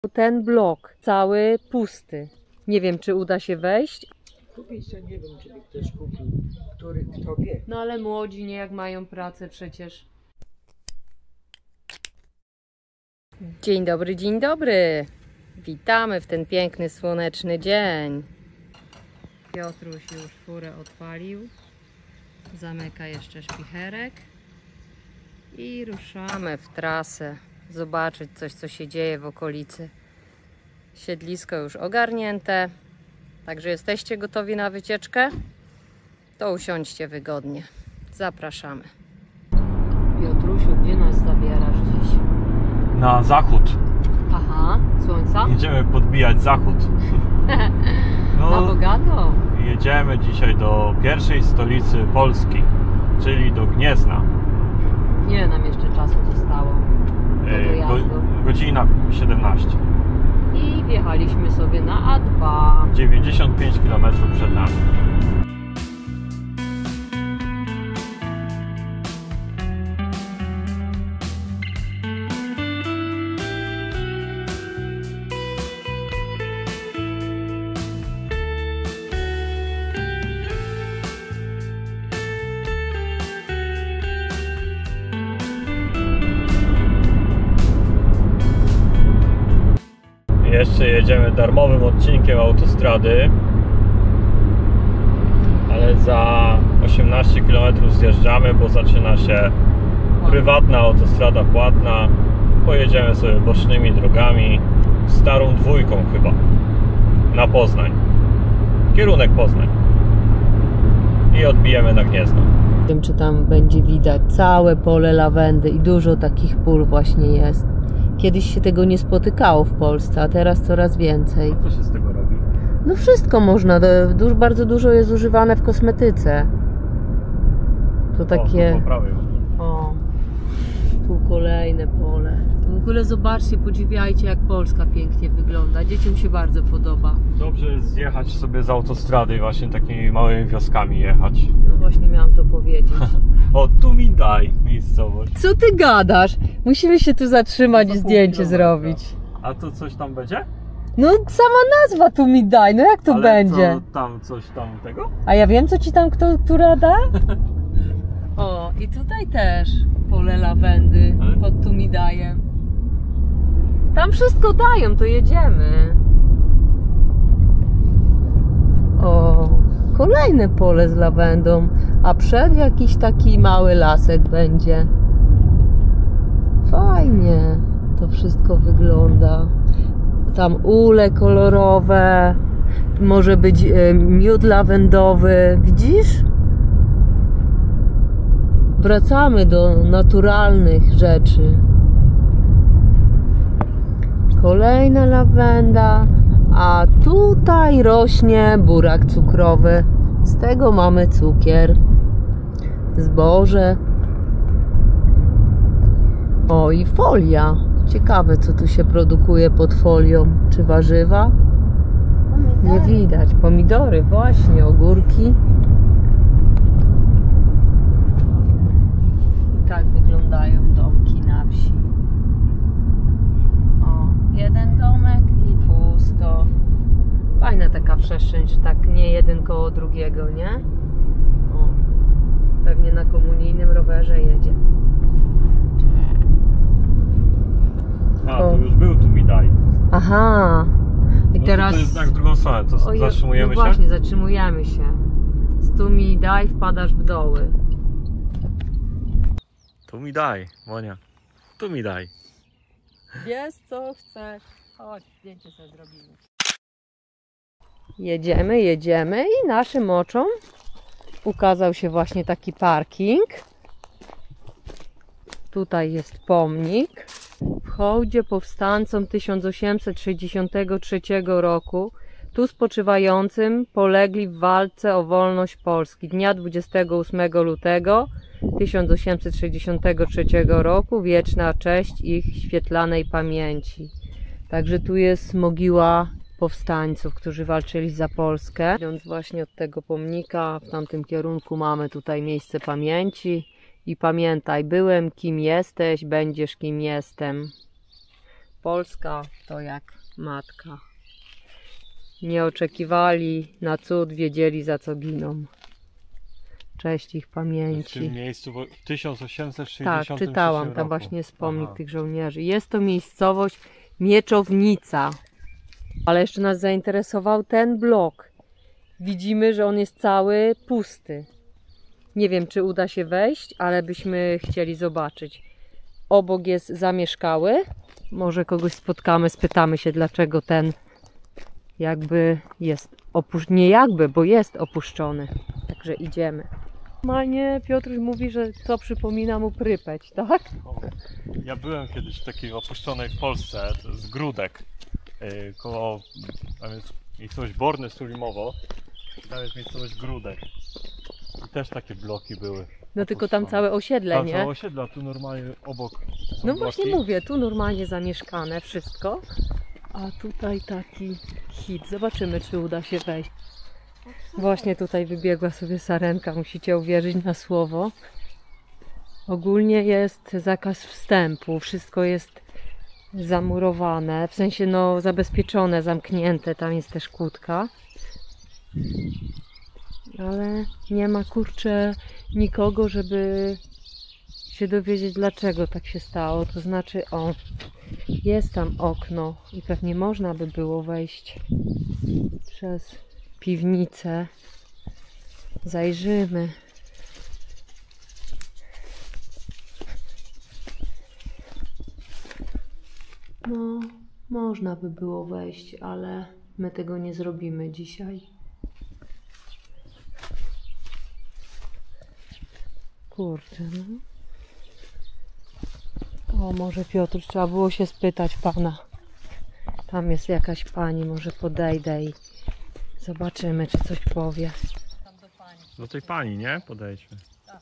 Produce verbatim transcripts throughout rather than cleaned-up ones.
Ten blok cały pusty. Nie wiem, czy uda się wejść. Kupić to nie wiem, czy ktoś kupił, który kto wie. No ale młodzi nie jak mają pracę przecież. Dzień dobry, dzień dobry. Witamy w ten piękny, słoneczny dzień. Piotruś już furę odpalił. Zamyka jeszcze szpicherek. I ruszamy w trasę. Zobaczyć coś, co się dzieje w okolicy. Siedlisko już ogarnięte. Także jesteście gotowi na wycieczkę? To usiądźcie wygodnie. Zapraszamy. Piotrusiu, gdzie nas zabierasz dziś? Na zachód. Aha, słońca? Jedziemy podbijać zachód. No, na bogato. jedziemy dzisiaj do pierwszej stolicy Polski, czyli do Gniezna. Ile nam jeszcze czasu zostało do dojazdu? Go, godzina siedemnaście. I wjechaliśmy sobie na A dwa. dziewięćdziesiąt pięć kilometrów przed nami. Jeszcze jedziemy darmowym odcinkiem autostrady, ale za osiemnaście kilometrów zjeżdżamy, bo zaczyna się prywatna autostrada płatna. Pojedziemy sobie bocznymi drogami, starą dwójką chyba, na Poznań, kierunek Poznań, i odbijemy na Gniezno. Nie wiem, czy tam będzie widać całe pole lawendy i dużo takich pól właśnie jest. Kiedyś się tego nie spotykało w Polsce, a teraz coraz więcej. A co się z tego robi? No wszystko można, dużo, bardzo dużo jest używane w kosmetyce. To takie... O, po prawej. O, tu kolejne pole. W ogóle zobaczcie, podziwiajcie, jak Polska pięknie wygląda. Dzieciom się bardzo podoba. Dobrze jest zjechać sobie z autostrady i właśnie takimi małymi wioskami jechać. No właśnie miałam to powiedzieć. O, tu mi daj miejscowość. Co ty gadasz? Musimy się tu zatrzymać i Za pół zdjęcie kilometra. zrobić. A to coś tam będzie? No sama nazwa tu mi daj, no jak to Ale będzie? to tam coś tam tego? A ja wiem, co ci tam kto, która da? O, i tutaj też pole lawendy Ale... pod Tumidajem. Tam wszystko dają, to jedziemy. O, kolejne pole z lawendą, a przed jakiś taki mały lasek będzie. Fajnie to wszystko wygląda. Tam ule kolorowe, może być miód lawendowy, widzisz? Wracamy do naturalnych rzeczy. Kolejna lawenda, a tutaj rośnie burak cukrowy. Z tego mamy cukier, zboże. O, i folia. Ciekawe, co tu się produkuje pod folią. Czy warzywa? Nie widać. Pomidory, właśnie, ogórki. I tak wyglądają domki na wsi. O, jeden domek i pusto. Fajna taka przestrzeń, że tak nie jeden koło drugiego, nie? O, pewnie na komunijnym rowerze jedzie. A, to już był tu mi daj. Aha. I no teraz... To jest tak w drugą stronę, to Oj, zatrzymujemy no się? właśnie, zatrzymujemy się. Z tu mi daj, wpadasz w doły. Tu mi daj, Monia. Tu mi daj. Jest co chcesz. Chodź, zdjęcie sobie zrobimy. Jedziemy, jedziemy i naszym oczom ukazał się właśnie taki parking. Tutaj jest pomnik. W hołdzie powstańcom tysiąc osiemset sześćdziesiątego trzeciego roku, tu spoczywającym, polegli w walce o wolność Polski dnia dwudziestego ósmego lutego tysiąc osiemset sześćdziesiątego trzeciego roku. Wieczna cześć ich świetlanej pamięci. Także tu jest mogiła powstańców, którzy walczyli za Polskę. Idąc właśnie od tego pomnika, w tamtym kierunku mamy tutaj miejsce pamięci. I pamiętaj, byłem kim jesteś, będziesz kim jestem. Polska to jak matka. Nie oczekiwali na cud, wiedzieli za co giną. Cześć ich W tym pamięci. miejscu w tysiąc osiemset Tak, sześćdziesiątym trzecim czytałam, tam roku. właśnie jest pomnik Aha. tych żołnierzy. Jest to miejscowość Mieczownica. Ale jeszcze nas zainteresował ten blok. Widzimy, że on jest cały pusty. Nie wiem, czy uda się wejść, ale byśmy chcieli zobaczyć. Obok jest zamieszkały. Może kogoś spotkamy, spytamy się, dlaczego ten jakby jest opuszczony. Nie jakby, bo jest opuszczony. Także idziemy. Normalnie Piotruś mówi, że to przypomina mu Prypeć, tak? Ja byłem kiedyś w takiej opuszczonej w Polsce, to jest Gródek, yy, koło, tam jest miejscowość Borny Sulimowo, tam jest miejscowość Gródek. I też takie bloki były. No tylko tam opuszczone. całe osiedle, Tam nie? całe osiedla, tu normalnie obok są No właśnie bloki. mówię, tu normalnie zamieszkane wszystko. A tutaj taki hit. Zobaczymy, czy uda się wejść. Właśnie tutaj wybiegła sobie sarenka, musicie uwierzyć na słowo. Ogólnie jest zakaz wstępu, wszystko jest zamurowane, w sensie no zabezpieczone, zamknięte, tam jest też kłódka. Ale nie ma kurczę nikogo, żeby się dowiedzieć, dlaczego tak się stało. To znaczy, o, jest tam okno i pewnie można by było wejść przez piwnicę. Zajrzymy. No, można by było wejść, ale my tego nie zrobimy dzisiaj. Kurczę, no. O, może Piotruś, trzeba było się spytać pana. Tam jest jakaś pani, może podejdę i zobaczymy, czy coś powie. Do tej pani, nie? Podejdźmy.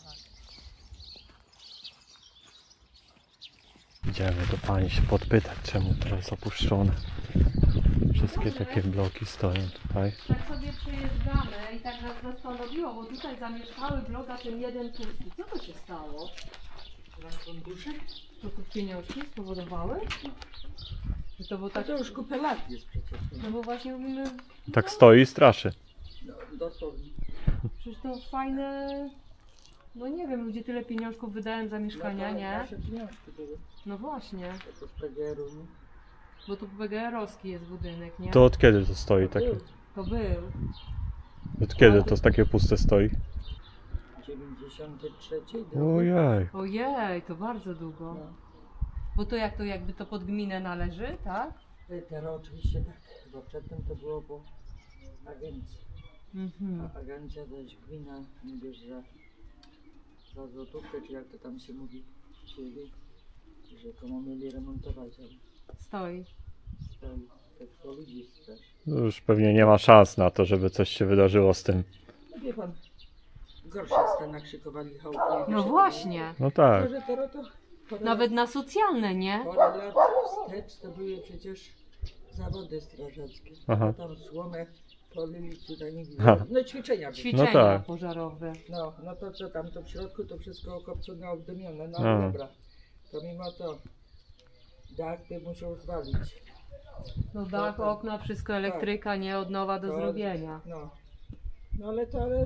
Idziemy do pani się podpytać, czemu to jest opuszczone. Wszystkie takie bloki stoją tutaj. Tak sobie przejeżdżamy i tak nas zastanowiło, bo tutaj zamieszkały blok, a ten jeden pusty. Co to się stało? Fundusze? To tu pieniążki spowodowały? Że to było Tak tak... to już kupę lat jest przecież. No bo właśnie mówimy, Tak stoi i straszy. No, dosłownie. przecież to fajne... No nie wiem, ludzie tyle pieniążków wydają za mieszkania, No to nie? Nasze pieniążki były. No właśnie, To z P G R u, nie? bo to P G R-owski jest budynek, nie? To od kiedy to stoi takie? To był. Od kiedy to takie puste stoi? dziewięćdziesiąty trzeci drugi. Ojej. Ojej, to bardzo długo. No. Bo to jak to jakby to pod gminę należy, tak? Teraz oczywiście tak, bo przedtem to było po agencji. Mhm. A agencja zaś gmina, nie wiesz, za, za złotówkę, czy jak to tam się mówi, czyli że komu mieli remontować, ale Stoi. stoi, tak to ludzi strasz. No już pewnie nie ma szans na to, żeby coś się wydarzyło z tym. No wie pan, w gorszych stanach szykowali chałupy. No właśnie. No tak. Może teraz to parę Nawet lat, na socjalne, nie? parę lat wstecz to były przecież zawody strażackie. Aha. A tam słomę polili, tutaj nie Ha. widzę. No ćwiczenia były. Ćwiczenia No tak. pożarowe. No, no to co tam, to w środku to wszystko okopcone, obdymione, no No. dobra. To mimo to dach by musiał zwalić. No dach, okna, wszystko elektryka, nie? Od nowa do To- zrobienia. No. No ale to, ale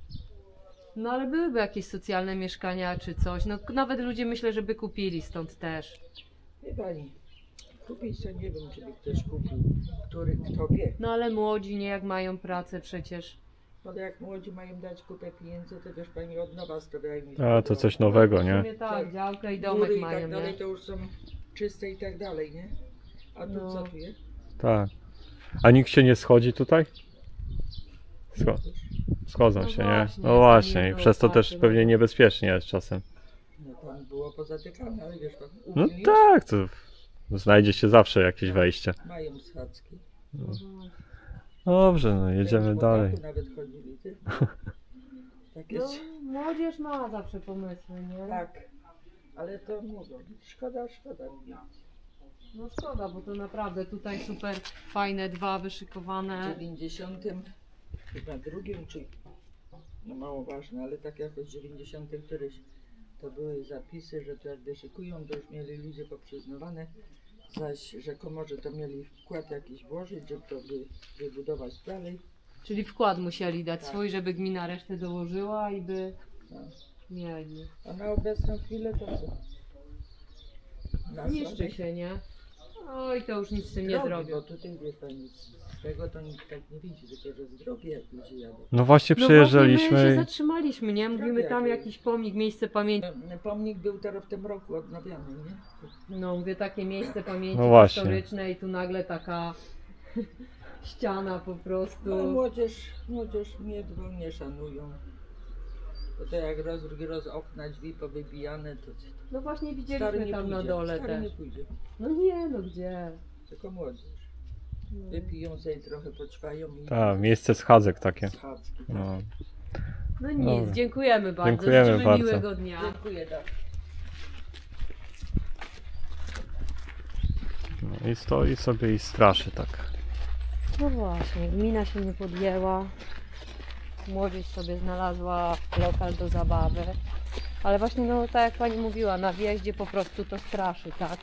No ale byłyby jakieś socjalne mieszkania czy coś. No nawet ludzie myślę, żeby kupili stąd też. wie pani, kupić to nie wiem, czy by ktoś kupił, który, kto wie. No ale młodzi nie jak mają pracę przecież. Ale jak młodzi mają dać kupę pieniędzy, to wiesz pani od nowa stawiają. A to coś nowego, W nie? sumie tak, działkę i Góry domek i mają, tak dalej, nie? to już są czyste i tak dalej, nie? A tu No. co tu jest? Tak. A nikt się nie schodzi tutaj? Scho schodzą No się, właśnie, nie? No właśnie, i sami przez to też otwarty, pewnie no. niebezpiecznie jest czasem. No tam było pozatykane, ale wiesz pan, No umieli, tak, to znajdzie się zawsze jakieś wejście. mają schadzki. Mhm. Dobrze, no jedziemy Już po dalej. dachu nawet chodzili, ty. Tak No, jest. młodzież ma zawsze pomysły, nie? Tak. Ale to mówią, szkoda, szkoda mi. No szkoda, bo to naprawdę tutaj super fajne, dwa W wyszykowane. dziewięćdziesiątym chyba drugim, czy no mało ważne, ale tak jakoś w dziewięćdziesiątym któryś to były zapisy, że to jak wyszykują, to już mieli ludzie poprzyznawane zaś rzekomo, że to mieli wkład jakiś włożyć, żeby to wy, wybudować dalej. Czyli wkład musieli dać Tak. swój, żeby gmina resztę dołożyła i by No. mieli. A na obecną chwilę to co? Na Niszczy sobie się, nie? Oj, to już nic z tym nie drogi, zrobią. bo tutaj wie pani, z tego to nikt tak nie widzi, tylko że z drogi jak ludzie jadą. No właśnie No właśnie my się przyjeżdżaliśmy. zatrzymaliśmy, nie? Mówimy Drogi tam jakieś. jakiś pomnik, miejsce pamięci. No, pomnik był teraz w tym roku odnawiany, nie? No mówię, takie miejsce pamięci No właśnie. historyczne i tu nagle taka ściana po prostu. No, młodzież, młodzież nie dbą, nie szanują. Bo to jak raz, drugi raz okna, drzwi powybijane, to No właśnie stary widzieliśmy nie tam pójdzie. na dole Stary nie też. pójdzie, No nie, no gdzie? tylko młodzież. Wypiją sobie trochę, poćwają i Tak, miejsce schadzek takie. schadzki. No. No nic, Dobra. dziękujemy bardzo. Dziękujemy Życzymy bardzo. miłego dnia. Dziękuję, tak. No i stoi sobie i straszy tak. No właśnie, gmina się nie podjęła. Młodzież sobie znalazła lokal do zabawy. Ale właśnie, no tak jak pani mówiła, na wjeździe po prostu to straszy, tak?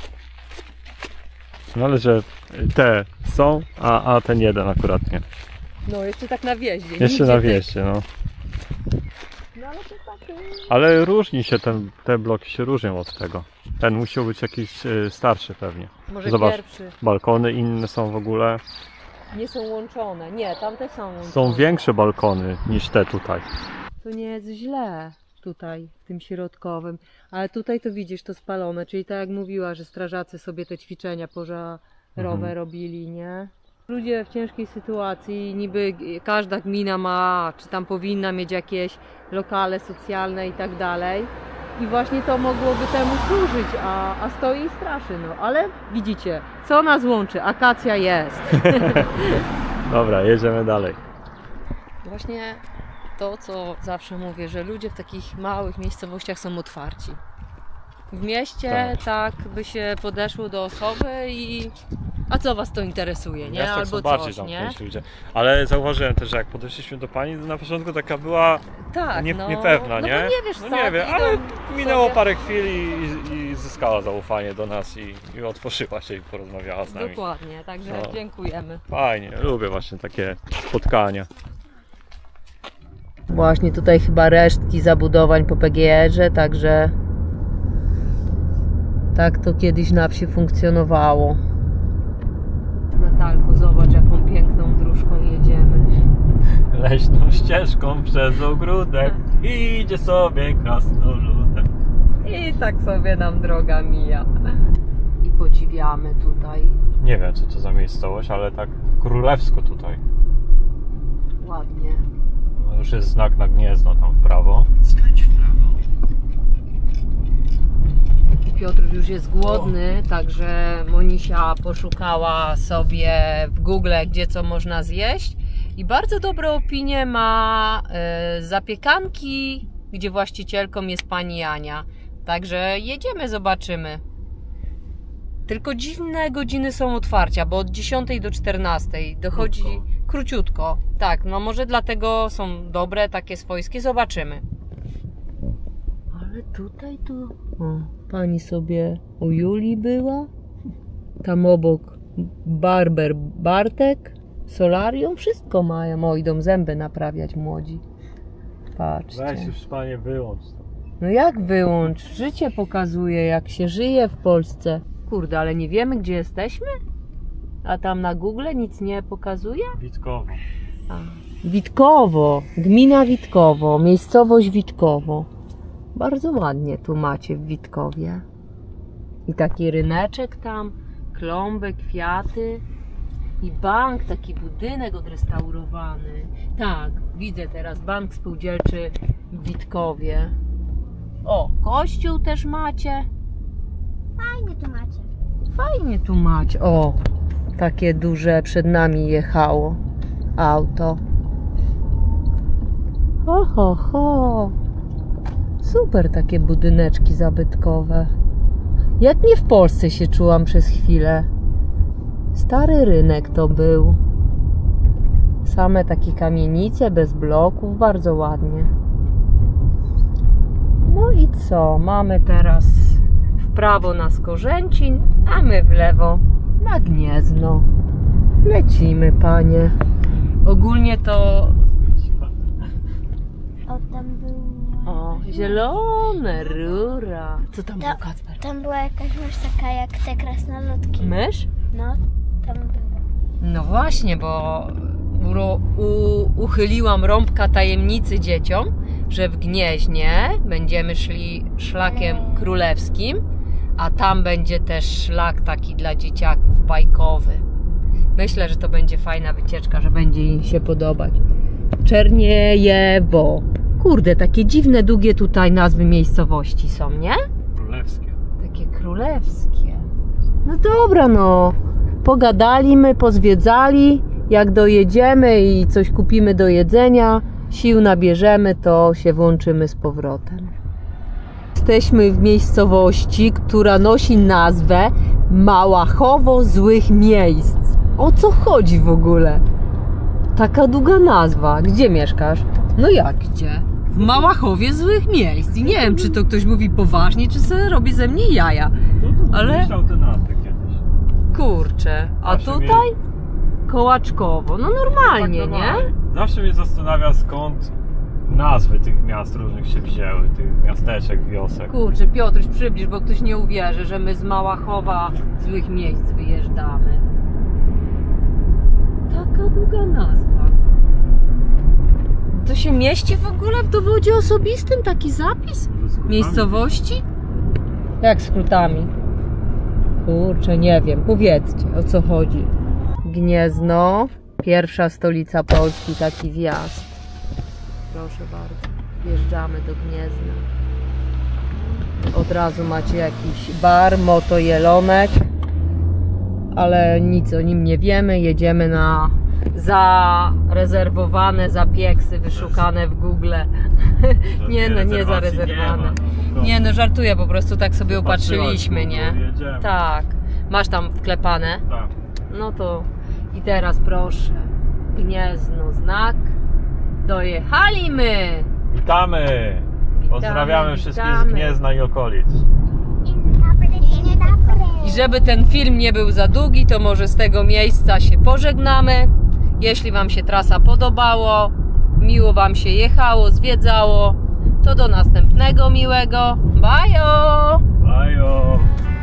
No ale że te są, a, a ten jeden akurat nie. No jeszcze tak na wjeździe. Jeszcze nigdzie na tych- wieście, no. No ale to tak... y, Ale różni się ten, te bloki się różnią od tego. Ten musiał być jakiś y, starszy pewnie. Może Zobacz. pierwszy. Balkony inne są w ogóle. Nie są łączone. Nie, tamte są łączone. Są większe balkony niż te tutaj. To nie jest źle tutaj, w tym środkowym. Ale tutaj to widzisz, to spalone. Czyli tak jak mówiła, że strażacy sobie te ćwiczenia pożarowe Mhm. robili, nie? Ludzie w ciężkiej sytuacji, niby każda gmina ma, czy tam powinna mieć jakieś lokale socjalne i tak dalej. I właśnie to mogłoby temu służyć, a, a stoi i straszy, no. Ale widzicie, co nas łączy? Akacja jest. Dobra, jedziemy dalej. Właśnie to, co zawsze mówię, że ludzie w takich małych miejscowościach są otwarci. W mieście tak, by się podeszło do osoby i... A co was to interesuje, nie? Miastach Albo są bardziej coś, nie? zamknięci ludzie. Ale zauważyłem też, że jak podeszliśmy do pani, to na początku taka była Tak, nie, no. niepewna, no nie? Bo nie wiesz, no co, nie wiem, idą ale minęło sobie- parę chwil i, i zyskała zaufanie do nas i, i otworzyła się i porozmawiała z nami. Dokładnie, także No. dziękujemy. Fajnie, lubię właśnie takie spotkania. Właśnie tutaj chyba resztki zabudowań po P G R-ze, także tak to kiedyś na wsi funkcjonowało. Natalko, zobacz jaką piękną dróżką jedziemy. Leśną ścieżką przez ogródek idzie sobie krasnoludek. I tak sobie nam droga mija. I podziwiamy tutaj. Nie wiem co to za miejscowość, ale tak królewsko tutaj. Ładnie. No, już jest znak na Gniezno tam w prawo. Piotr już jest głodny, także Monisia poszukała sobie w Google, gdzie co można zjeść. I bardzo dobre opinie ma e, zapiekanki, gdzie właścicielką jest pani Ania. Także jedziemy, zobaczymy. Tylko dziwne godziny są otwarcia, bo od dziesiątej do czternastej dochodzi Krótko. króciutko. Tak, no może dlatego są dobre, takie swojskie, zobaczymy. Ale tutaj to... O, pani sobie u Julii była. Tam obok barber Bartek, solarium, wszystko mają. O, idą zęby naprawiać młodzi. Patrzcie. Weź już panie wyłącz to. No jak wyłącz? Życie pokazuje, jak się żyje w Polsce. Kurde, ale nie wiemy, gdzie jesteśmy? A tam na Google nic nie pokazuje? Witkowo. A, Witkowo, gmina Witkowo, miejscowość Witkowo. Bardzo ładnie tu macie w Witkowie. I taki ryneczek tam, klomby, kwiaty i bank, taki budynek odrestaurowany. Tak, widzę teraz bank spółdzielczy w Witkowie. O, kościół też macie. Fajnie tu macie. Fajnie tu macie. O, takie duże przed nami jechało auto. Ho, ho, ho. Super takie budyneczki zabytkowe. Jak nie w Polsce się czułam przez chwilę. Stary rynek to był. Same takie kamienice bez bloków, bardzo ładnie. No i co? Mamy teraz w prawo na Skorzęcin, A my w lewo na Gniezno. Lecimy, panie. Ogólnie to... O, tam był... O, zielone, rura. Co tam było, Ta, Kacper? tam była jakaś mysz taka jak te krasnoludki. Mysz? No, tam była. No właśnie, bo uro- u- uchyliłam rąbka tajemnicy dzieciom, że w Gnieźnie będziemy szli szlakiem królewskim, a tam będzie też szlak taki dla dzieciaków, bajkowy. Myślę, że to będzie fajna wycieczka, że będzie im się podobać. Czerniejewo. Kurde, takie dziwne, długie tutaj nazwy miejscowości są, nie? Królewskie. Takie królewskie. No dobra, no. Pogadaliśmy, pozwiedzali. Jak dojedziemy i coś kupimy do jedzenia, sił nabierzemy, to się włączymy z powrotem. Jesteśmy w miejscowości, która nosi nazwę Małachowo Złych Miejsc. O co chodzi w ogóle? Taka długa nazwa. Gdzie mieszkasz? No jak gdzie? W Małachowie Złych Miejsc. I nie wiem, czy to ktoś mówi poważnie, czy sobie robi ze mnie jaja. Ale- Ale... te nazwy kiedyś. Kurczę. A Zawsze tutaj? Kołaczkowo. No normalnie, Tak, nie? normalnie. Zawsze mnie zastanawia, skąd nazwy tych miast różnych się wzięły, tych miasteczek, wiosek. Kurczę, Piotruś, przybliż, bo ktoś nie uwierzy, że my z Małachowa Złych Miejsc wyjeżdżamy. Taka długa nazwa. To się mieści w ogóle w dowodzie osobistym taki zapis? Miejscowości? Jak skrótami? Kurczę, nie wiem. Powiedzcie, o co chodzi. Gniezno, pierwsza stolica Polski, taki wjazd. Proszę bardzo, wjeżdżamy do Gniezna. Od razu macie jakiś bar, moto Jelonek, ale nic o nim nie wiemy. Jedziemy na zarezerwowane zapieksy wyszukane w Google. Nie no, nie zarezerwowane. Nie no, żartuję, po prostu tak sobie opatrzyliśmy, nie? Tak. Masz tam wklepane? Tak. No to i teraz proszę. Gniezno, znak. Dojechaliśmy! Witamy! Pozdrawiamy wszystkich witamy. z Gniezna i okolic. Dzień dobry, dzień dobry. I żeby ten film nie był za długi, to może z tego miejsca się pożegnamy. Jeśli Wam się trasa podobało, miło Wam się jechało, zwiedzało, to do następnego miłego. Bajo! Bajo!